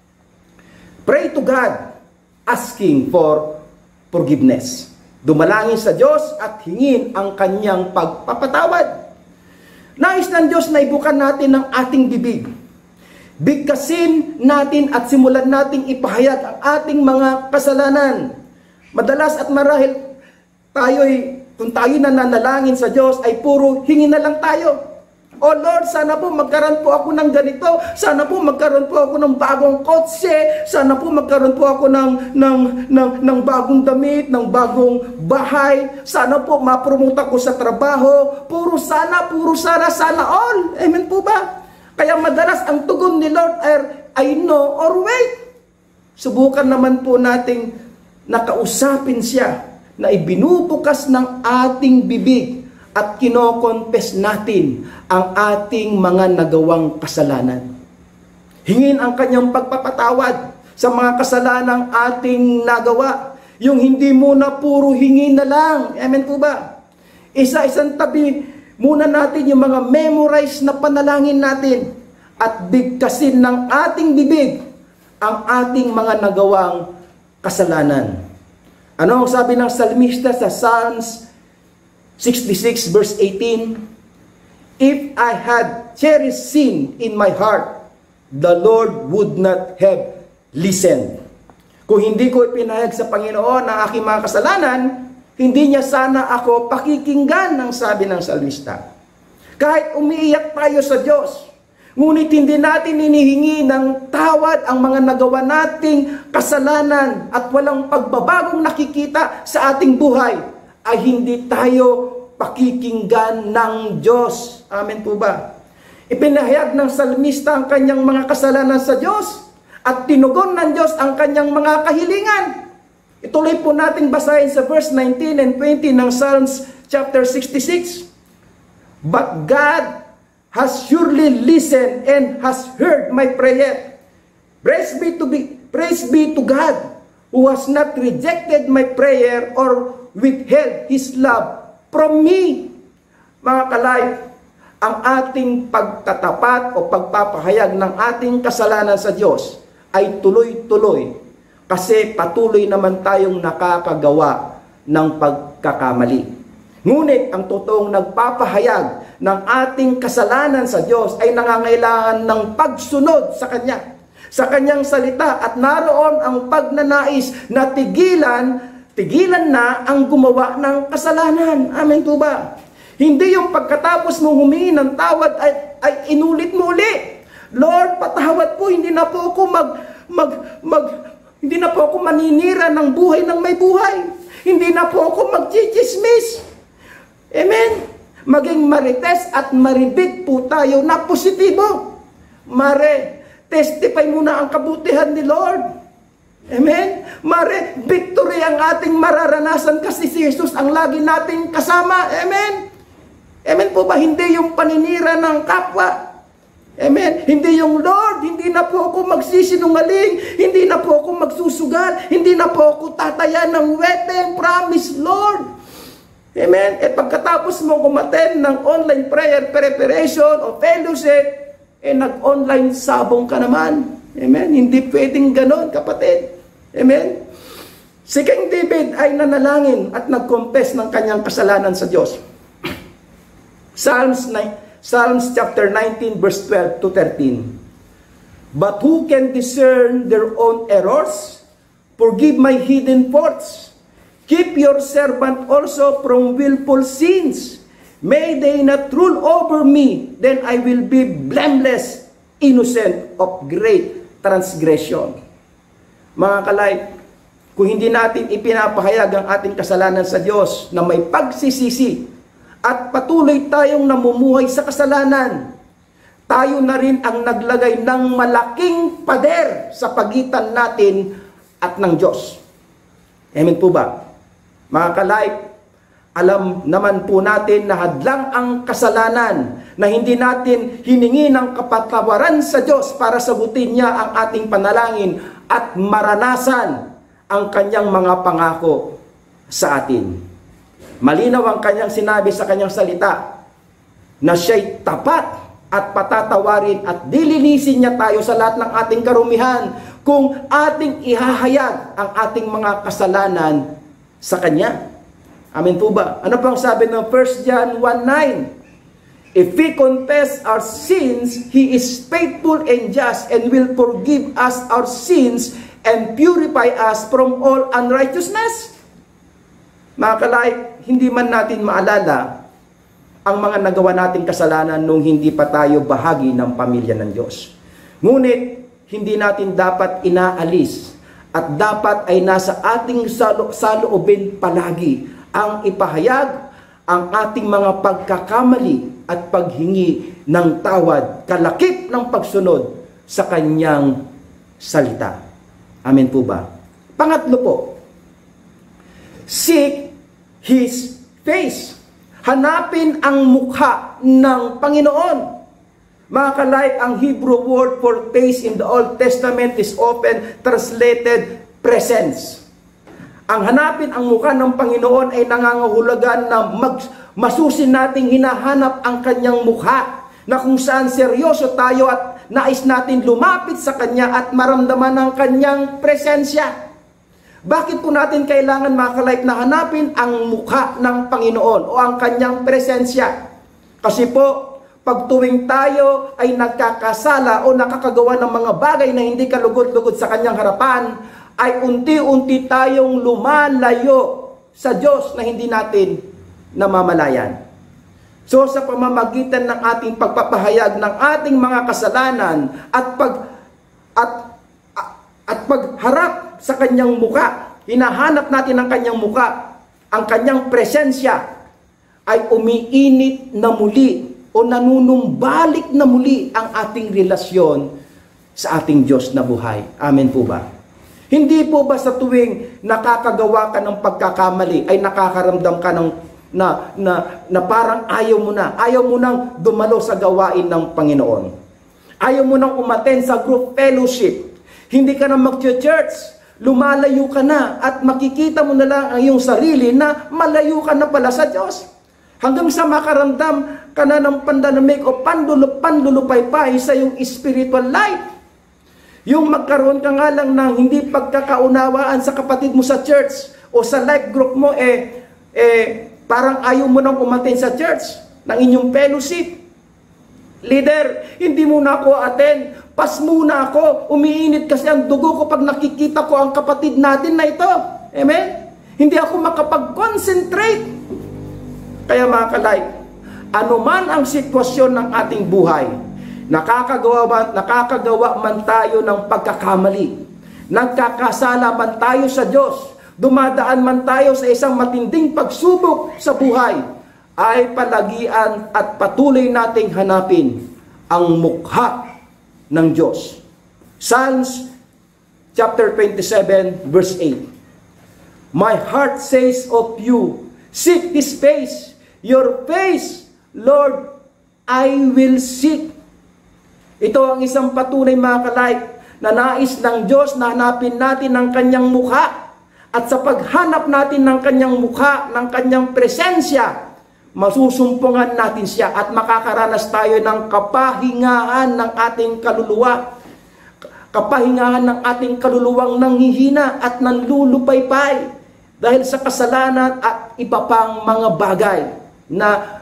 pray to God asking for forgiveness. Dumalangin sa Diyos at hingin ang Kanyang pagpapatawad. Nais ng Diyos na ibukan natin ang ating bibig. Bigkasin natin at simulan nating ipahayag ang ating mga kasalanan. Madalas at marahil kung tayo nananalangin sa Diyos ay puro hingi na lang tayo. Oh Lord, sana po magkaroon po ako ng ganito. Sana po magkaroon po ako ng bagong kotse. Sana po magkaroon po ako ng bagong damit, ng bagong bahay. Sana po mapromote ako sa trabaho. Puro sana, sana all. Amen po ba? Kaya madalas ang tugon ni Lord ay no or wait. Subukan naman po nating nakausapin siya na ibinubukas ng ating bibig at kinokonfess natin ang ating mga nagawang kasalanan. Hingin ang Kanyang pagpapatawad sa mga kasalanang ating nagawa. Yung hindi muna puro hingi na lang. Amen po ba? Isa-isang tabi muna natin yung mga memorize na panalangin natin at bigkasin ng ating bibig ang ating mga nagawang kasalanan. Ano ang sabi ng salmista sa Psalms 66 verse 18? If I had cherished sin in my heart, the Lord would not have listened. Kung hindi ko ipinahayag sa Panginoon ang aking mga kasalanan, hindi niya sana ako pakikinggan, ang sabi ng salmista. Kahit umiiyak tayo sa Diyos, ngunit hindi natin inihingi ng tawad ang mga nagawa nating kasalanan at walang pagbabagong nakikita sa ating buhay, ay hindi tayo pakikinggan ng Diyos. Amen po ba? Ipinahayag ng salmista ang kanyang mga kasalanan sa Diyos at tinugon ng Diyos ang kanyang mga kahilingan. Ituloy po natin basahin sa verse 19 and 20 ng Psalms chapter 66. But God has surely listened and has heard my prayer. Praise be to God who has not rejected my prayer or withheld His love from me. Mga kalay, ang ating pagtatapat o pagpapahayag ng ating kasalanan sa Diyos ay tuloy-tuloy kasi patuloy naman tayong nakakagawa ng pagkakamali. Ngunit ang totoong nagpapahayag ng ating kasalanan sa Diyos ay nangangailangan ng pagsunod sa Kanya, sa Kanyang salita, at naroon ang pagnanais na tigilan na ang gumawa ng kasalanan. Amen po ba? Hindi yung pagkatapos mong humingi ng tawad ay inulit mo uli. Lord, patawad po, hindi na po ako hindi na po ako maninira ng buhay ng may buhay. Hindi na po ako magchichismis. Amen? Maging marites at maribig po tayo na positibo. Testify muna ang kabutihan ni Lord. Amen? Victory ang ating mararanasan kasi si Jesus ang lagi nating kasama. Amen? Amen po ba? Hindi yung paninira ng kapwa. Amen. Hindi yung Lord, hindi na po ako magsisinungaling, hindi na po ako magsusugal, hindi na po ako tataya ng wedding, promise Lord. Amen. At pagkatapos mo umattend ng online prayer preparation o fellowship, nag-online sabong ka naman. Amen. Hindi pwedeng ganon, kapatid. Amen. Si King David ay nanalangin at nag-confess ng kanyang kasalanan sa Diyos. Psalms chapter 19 verse 12 to 13. But who can discern their own errors? Forgive my hidden faults. Keep your servant also from willful sins. May they not rule over me, then I will be blameless, innocent of great transgression. Mga kalay, kung hindi natin ipinapahayag ang ating kasalanan sa Diyos na may pagsisisi, at patuloy tayong namumuhay sa kasalanan, tayo na rin ang naglagay ng malaking pader sa pagitan natin at ng Diyos. Amen po ba? Mga ka-life, alam naman po natin na hadlang ang kasalanan na hindi natin hiningi ng kapatawaran sa Diyos para sagutin niya ang ating panalangin at maranasan ang kanyang mga pangako sa atin. Malinaw ang kanyang sinabi sa kanyang salita na siya'y tapat at patatawarin at dilinisin niya tayo sa lahat ng ating karumihan kung ating ihahayag ang ating mga kasalanan sa kanya. Amen po ba? Ano pang sabi ng 1 John 1:9? If we confess our sins, He is faithful and just and will forgive us our sins and purify us from all unrighteousness. Mga kalay, hindi man natin maalala ang mga nagawa nating kasalanan nung hindi pa tayo bahagi ng pamilya ng Diyos. Ngunit, hindi natin dapat inaalis at dapat ay nasa ating saloobin palagi ang ipahayag ang ating mga pagkakamali at paghingi ng tawad, kalakip ng pagsunod sa kanyang salita. Amen po ba? Pangatlo po, seek His face. Hanapin ang mukha ng Panginoon. Mga kalay, ang Hebrew word for face in the Old Testament is often translated presence. Ang hanapin ang mukha ng Panginoon ay nangangahulugan na masusin nating hinahanap ang kanyang mukha, na kung saan seryoso tayo at nais natin lumapit sa kanya at maramdaman ang kanyang presensya. Bakit po natin kailangan, mga ka-life, na hanapin ang mukha ng Panginoon o ang kanyang presensya? Kasi po, pag tuwing tayo ay nagkakasala o nakakagawa ng mga bagay na hindi kalugod-lugod sa kanyang harapan, ay unti-unti tayong lumalayo sa Diyos na hindi natin namamalayan. So sa pamamagitan ng ating pagpapahayag ng ating mga kasalanan at pagharap sa kanyang muka, hinahanap natin ang kanyang muka, ang kanyang presensya ay umiinit na muli o nanunumbalik na muli ang ating relasyon sa ating Diyos na buhay. Amen po ba? Hindi po ba sa tuwing nakakagawa ka ng pagkakamali ay nakakaramdam ka ng na parang ayaw mo nang dumalo sa gawain ng Panginoon. Ayaw mo nang umattend sa group fellowship. Hindi ka na mag-church. Lumalayo ka na at makikita mo na lang ang iyong sarili na malayo ka na pala sa Diyos. Hanggang sa makaramdam ka na ng pandalumig o pandulupaypay sa iyong spiritual life. Yung magkaroon ka nga lang ng hindi pagkakaunawaan sa kapatid mo sa church o sa life group mo, parang ayaw mo nang umattend sa church ng inyong fellowship. Leader, hindi mo na ako attend. Pas muna ako. Umiinit kasi ang dugo ko pag nakikita ko ang kapatid natin na ito. Amen? Hindi ako makapag-concentrate. Kaya mga ka-life, anuman ang sitwasyon ng ating buhay, nakakagawa man tayo ng pagkakamali, nagkakasala man tayo sa Diyos, dumadaan man tayo sa isang matinding pagsubok sa buhay, ay palagian at patuloy nating hanapin ang mukha ng Diyos. Psalms chapter 27 verse 8. My heart says of you, seek His face. Your face, Lord, I will seek. Ito ang isang patunay mga ka-like na nais ng Diyos na hanapin natin ang kanyang mukha. At sa paghanap natin ng kanyang mukha, ng kanyang presensya, masusumpungan natin siya at makakaranas tayo ng kapahingahan ng ating kaluluwa. Kapahingahan ng ating kaluluwang nanghihina at nanlulupaypay dahil sa kasalanan at iba pang mga bagay na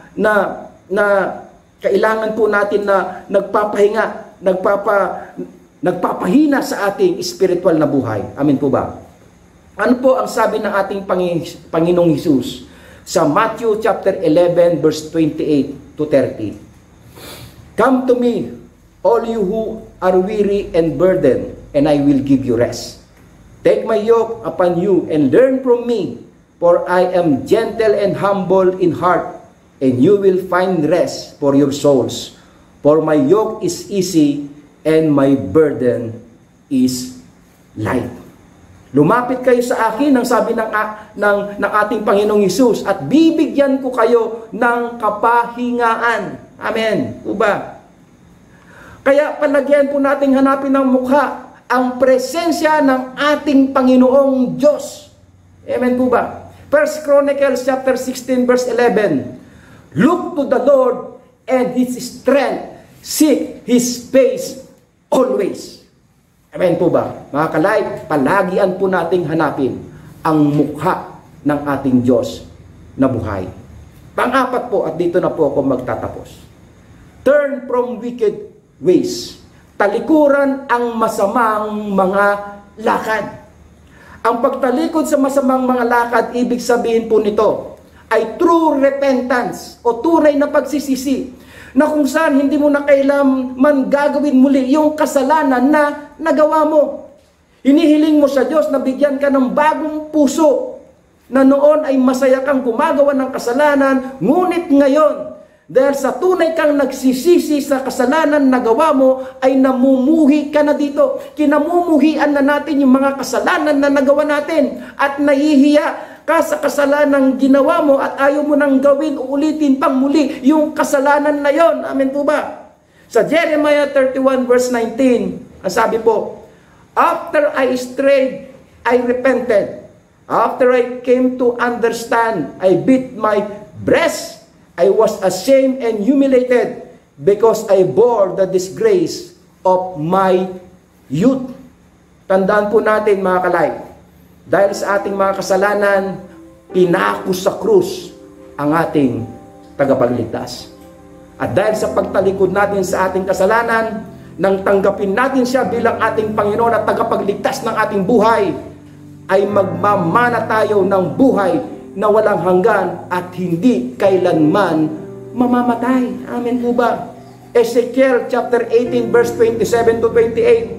kailangan po natin na nagpapahinga, nagpapahina sa ating spiritual na buhay. Amen po ba? Ano po ang sabi ng ating Panginoong Hesus sa Matthew chapter 11 verse 28 to 30? Come to me, all you who are weary and burdened, and I will give you rest. Take my yoke upon you and learn from me, for I am gentle and humble in heart, and you will find rest for your souls. For my yoke is easy and my burden is light. Lumapit kayo sa akin, ang sabi ng ating Panginoong Hesus, at bibigyan ko kayo ng kapahingaan. Amen. Uba. Kaya palagyan po nating hanapin ng mukha ang presensya ng ating Panginoong Diyos. Amen po ba? 1 Chronicles chapter 16 verse 11. Look to the Lord and His strength. Seek His face always. Amen po ba? Mga ka-like, palagian po nating hanapin ang mukha ng ating Diyos na buhay. Pang-apat po, at dito na po ako magtatapos. Turn from wicked ways. Talikuran ang masamang mga lakad. Ang pagtalikod sa masamang mga lakad, ibig sabihin po nito, ay true repentance o tunay na pagsisisi na kung saan hindi mo na kailanman gagawin muli yung kasalanan na nagawa mo. Hinihiling mo sa Diyos na bigyan ka ng bagong puso na noon ay masaya kang gumagawa ng kasalanan, ngunit ngayon, dahil sa tunay kang nagsisisi sa kasalanan na gawa mo, ay namumuhi ka na dito. Kinamumuhian na natin yung mga kasalanan na nagawa natin at nahihiya ka sa kasalanang ginawa mo at ayaw mo nang gawin, uulitin pang muli yung kasalanan na yon. Amen po ba? Sa Jeremiah 31 verse 19, ang sabi po, after I strayed, I repented. After I came to understand, I beat my breast. I was ashamed and humiliated because I bore the disgrace of my youth. Tandaan po natin mga ka-like, dahil sa ating mga kasalanan, pinako sa krus ang ating tagapagligtas. At dahil sa pagtalikod natin sa ating kasalanan, nang tanggapin natin siya bilang ating Panginoon at tagapagligtas ng ating buhay, ay magmamana tayo ng buhay na walang hanggan at hindi kailanman mamamatay. Amen po ba? Ezekiel chapter 18 verse 27 to 28.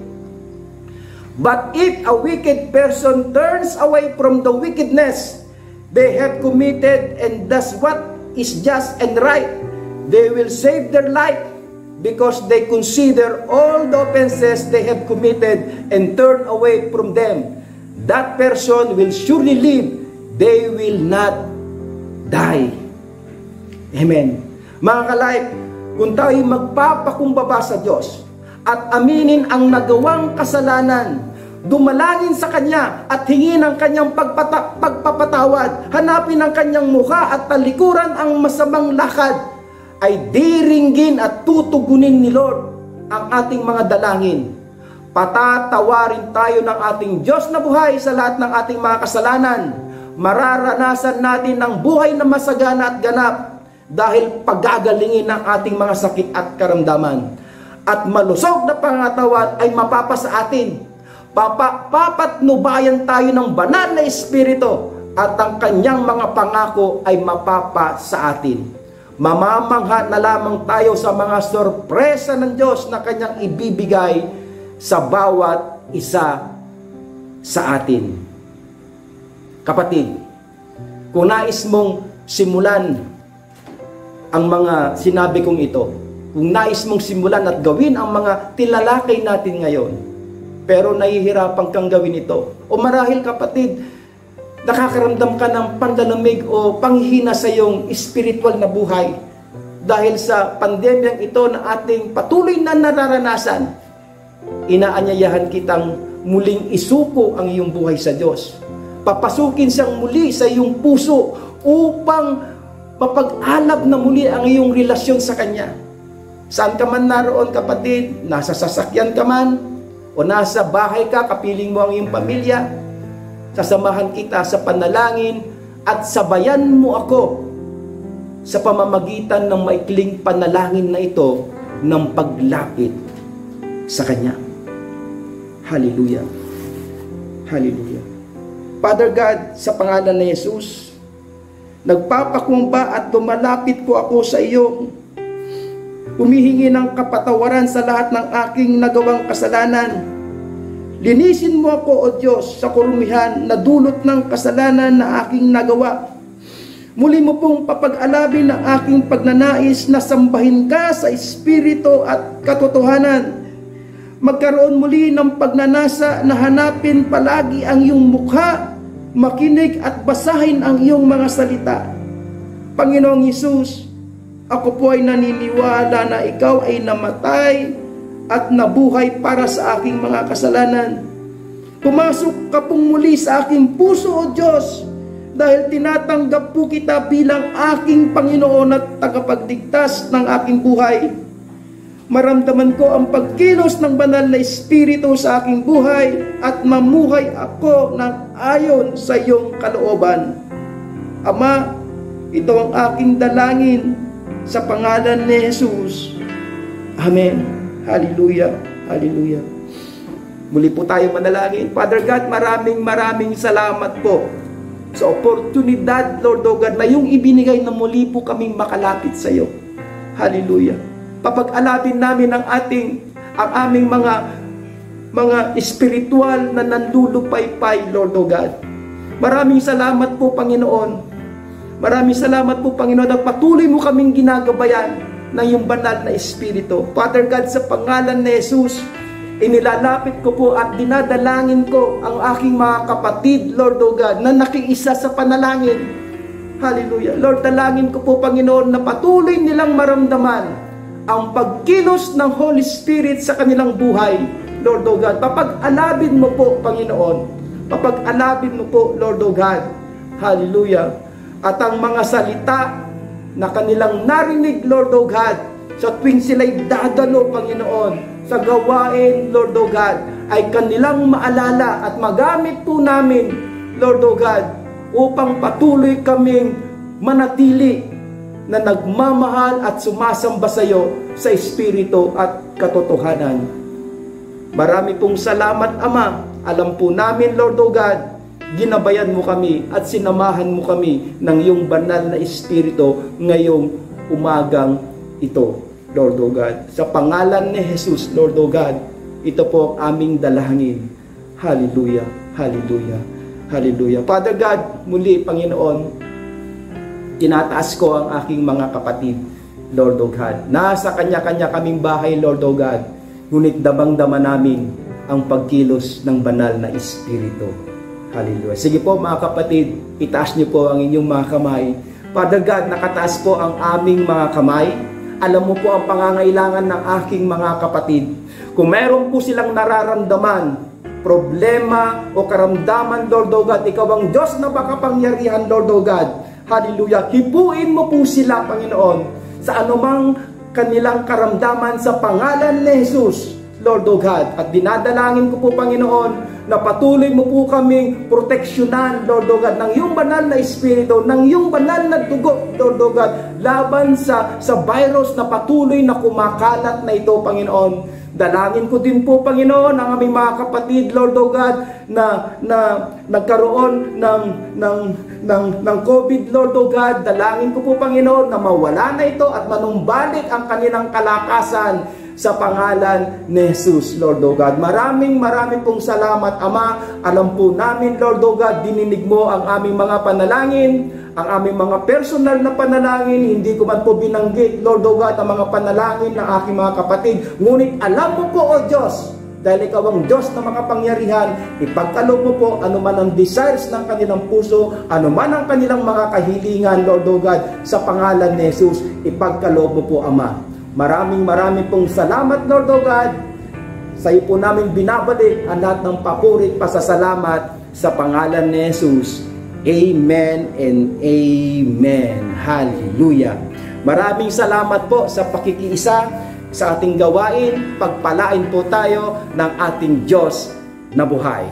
But if a wicked person turns away from the wickedness they have committed and does what is just and right, they will save their life because they consider all the offenses they have committed and turn away from them. That person will surely live. They will not die. Amen. Mga ka-like, kung tayo magpapakumbaba sa Diyos at aminin ang nagawang kasalanan, dumalangin sa Kanya at hingin ang Kanyang pagpapatawad, hanapin ang Kanyang mukha at talikuran ang masamang lakad, ay diringgin at tutugunin ni Lord ang ating mga dalangin. Patatawarin tayo ng ating Diyos na buhay sa lahat ng ating mga kasalanan. Mararanasan natin ng buhay na masagana at ganap dahil pagagalingin ng ating mga sakit at karamdaman. At malusog na pangatawad ay mapapa sa atin. Papatnubayan tayo ng banal na Espiritu at ang Kanyang mga pangako ay mapapa sa atin. Mamamangha na lamang tayo sa mga sorpresa ng Diyos na Kanyang ibibigay sa bawat isa sa atin. Kapatid, kung nais mong simulan ang mga sinabi kong ito, kung nais mong simulan at gawin ang mga tilalakay natin ngayon, pero nahihirapan kang gawin ito, o marahil kapatid, nakakaramdam ka ng panlalamig o panghihina sa iyong spiritual na buhay, dahil sa pandemyang ito na ating patuloy na nararanasan, inaanyayahan kitang muling isuko ang iyong buhay sa Diyos. Papasukin siyang muli sa iyong puso upang mapag-alab na muli ang iyong relasyon sa Kanya. Saan ka man naroon, kapatid, nasa sasakyan ka man, o nasa bahay ka, kapiling mo ang iyong pamilya, sasamahan kita sa panalangin at sabayan mo ako sa pamamagitan ng maikling panalangin na ito ng paglapit sa Kanya. Hallelujah. Hallelujah. Father God, sa pangalan ni Jesus, nagpapakumbaba at lumalapit ko ako sa iyo. Humihingi ng kapatawaran sa lahat ng aking nagawang kasalanan. Linisin mo ako, O Diyos, sa karumihan na dulot ng kasalanan na aking nagawa. Muli mo pong papag-alabin ang aking pagnanais na sambahin ka sa espiritu at katotohanan. Magkaroon muli ng pagnanasa na hanapin palagi ang iyong mukha, makinig at basahin ang iyong mga salita. Panginoong Hesus, ako po ay naniniwala na ikaw ay namatay at nabuhay para sa aking mga kasalanan. Pumasok ka pong muli sa aking puso, O Diyos, dahil tinatanggap po kita bilang aking Panginoon at tagapagligtas ng aking buhay. Maramdaman ko ang pagkilos ng banal na Espiritu sa aking buhay at mamuhay ako ng ayon sa iyong kalooban. Ama, ito ang aking dalangin sa pangalan ni Jesus. Amen. Hallelujah. Hallelujah. Muli po tayo manalangin. Father God, maraming salamat po sa oportunidad, Lord O God, na yung ibinigay na muli po kaming makalapit sa iyo. Hallelujah. Papag-alapin namin ang aming mga espiritual na nandulupaypay, Lord O God. Maraming salamat po, Panginoon. Maraming salamat po, Panginoon, at patuloy mo kaming ginagabayan ng iyong banal na Espiritu. Father God, sa pangalan ni Jesus, inilalapit ko po at dinadalangin ko ang aking mga kapatid, Lord O God, na nakiisa sa panalangin. Hallelujah. Lord, dalangin ko po, Panginoon, na patuloy nilang maramdaman ang pagkilos ng Holy Spirit sa kanilang buhay, Lord O God. Papag-alabin mo po, Panginoon. Papag-alabin mo po, Lord O God. Hallelujah. At ang mga salita na kanilang narinig, Lord O God, sa tuwing sila'y dadalo, Panginoon, sa gawain, Lord O God, ay kanilang maalala at magamit po namin, Lord O God, upang patuloy kaming manatili na nagmamahal at sumasamba sa iyo sa Espiritu at katotohanan. Marami pong salamat, Ama. Alam po namin, Lord O God, ginabayan mo kami at sinamahan mo kami ng iyong banal na Espiritu ngayong umagang ito, Lord O God. Sa pangalan ni Jesus, Lord O God, ito po ang aming dalangin. Hallelujah, hallelujah, hallelujah. Father God, muli, Panginoon, tinataas ko ang aking mga kapatid, Lord O God. Nasa kanya-kanya kaming bahay, Lord O God, ngunit damang-dama namin ang pagkilos ng banal na Espiritu. Hallelujah. Sige po mga kapatid, itaas niyo po ang inyong mga kamay. Father God, nakataas po ang aming mga kamay. Alam mo po ang pangangailangan ng aking mga kapatid. Kung meron po silang nararamdaman, problema o karamdaman, Lord O God, ikaw ang Diyos na makapangyarihan, Lord O God. Hallelujah. Hipuin mo po sila, Panginoon, sa anumang kanilang karamdaman sa pangalan ni Jesus, Lord O God. At dinadalangin ko po, Panginoon, na patuloy mo po kaming proteksyonan, Lord O God, ng iyong banal na Espiritu, ng iyong banal na dugo, Lord O God, laban sa virus na patuloy na kumakalat na ito, Panginoon. Dalangin ko din po, Panginoon, ang aming mga kapatid, Lord O God, na nagkaroon ng COVID, Lord O God. Dalangin ko po, Panginoon, na mawala na ito at manumbalik ang kanilang kalakasan sa pangalan ni Jesus, Lord O God. Maraming pong salamat, Ama. Alam po namin, Lord O God, dininig mo ang aming mga panalangin, ang aming mga personal na panalangin. Hindi ko man po binanggit, Lord O God, ang mga panalangin ng aking mga kapatid. Ngunit alam mo po, O Diyos, dahil ikaw ang Diyos na makapangyarihan. Ipagkaloob mo po anuman ang desires ng kanilang puso, anuman ang kanilang mga kahilingan, Lord O God, sa pangalan ni Jesus, ipagkaloob mo po, Ama. Maraming pong salamat, Lord O God. Sa iyo po namin binabalik ang lahat ng papurit, pasasalamat sa pangalan ni Jesus. Amen and amen. Hallelujah. Maraming salamat po sa pakikiisa sa ating gawain. Pagpalain po tayo ng ating Diyos na buhay.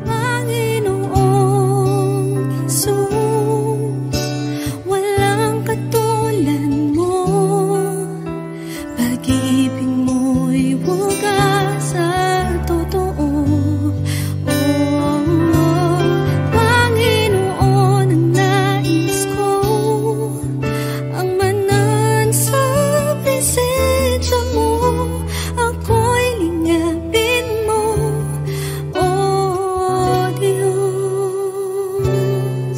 Panginoong Jesus, walang katulad mo. Pag-ibig mo'y wagas at totoo. Panginoon, ang nais ko, ang manan sa presensya mo. Ako'y lingapin mo, oh Diyos.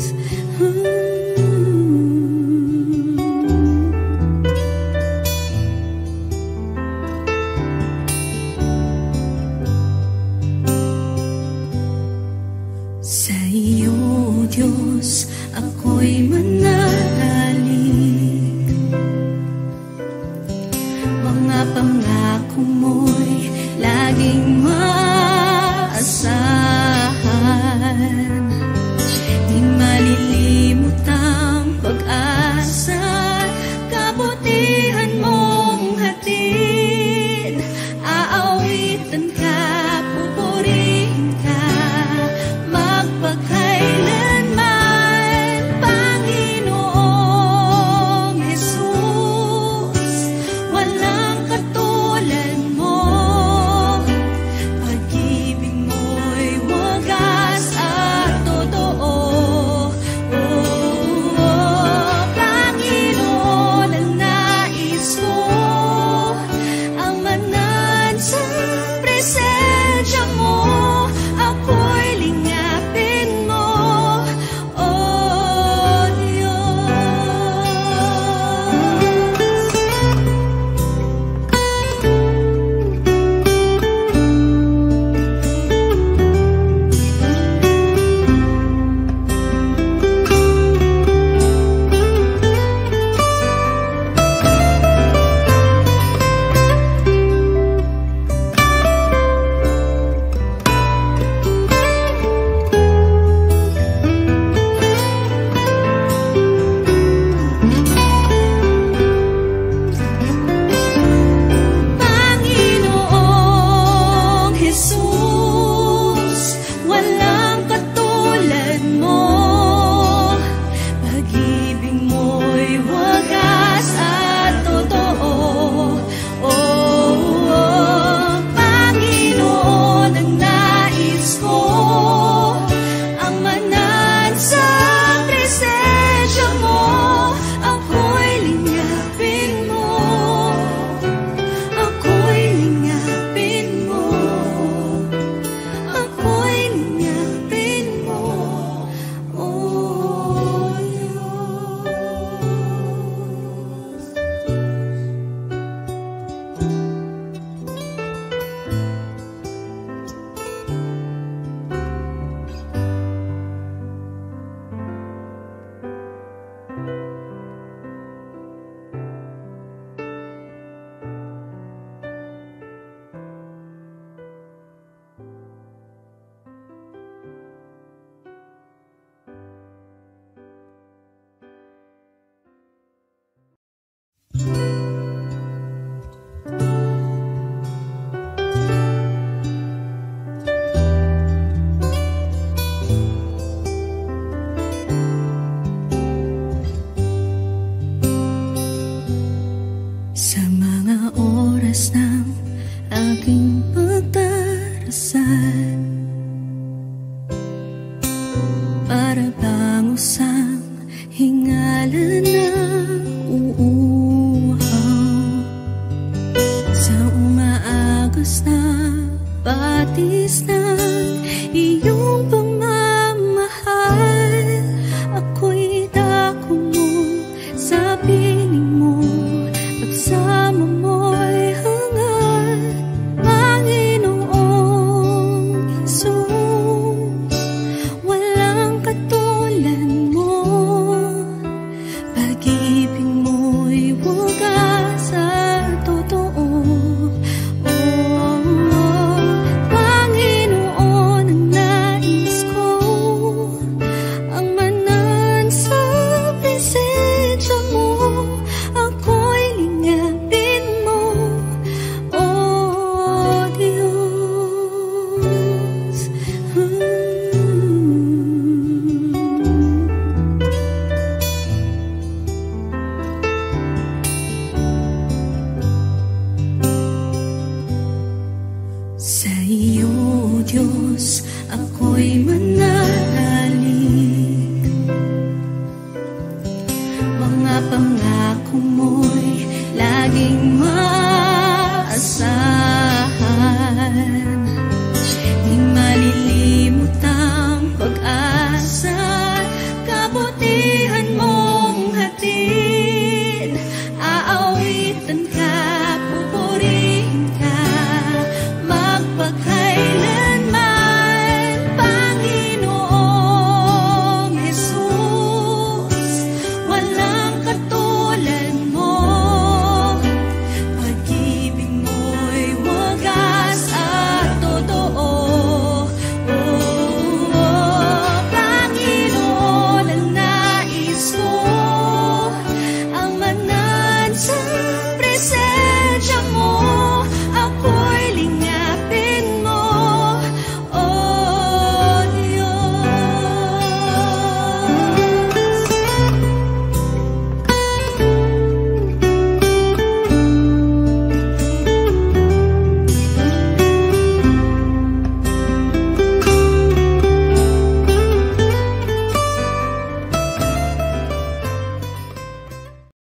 Sa iyo, Diyos, ako'y mananalig. Mga pangako mo'y laging maasahan. Di malilimot ang pag-asa, kabutihan mong hatid. Aawitan ka, pupurihin ka, magpakailanman. Panginoong Jesus, walang katulad mo. Pag-ibig mo'y wagas at totoo. Panginoon, ang nais ko, ang manan sa presensya mo. Ako'y lingapin mo, oh Diyos. Panginoong Jesus, walang katulad mo. Pag-ibig mo'y wagas at totoo. Panginoon, ang nais ko, ang manan sa presensya mo. Ako'y lingapin mo, ako'y lingapin mo, ako'y lingapin mo, oh Diyos. Sa mga oras ng aking pagdarasal, para bang usang hingala na uuhaw sa umaagos na batis ng iyong pagmamahal. Ako'y dako mo sa piling mo, pagsama mo'y hangat. Panginoon, pangako mo'y laging maasahan.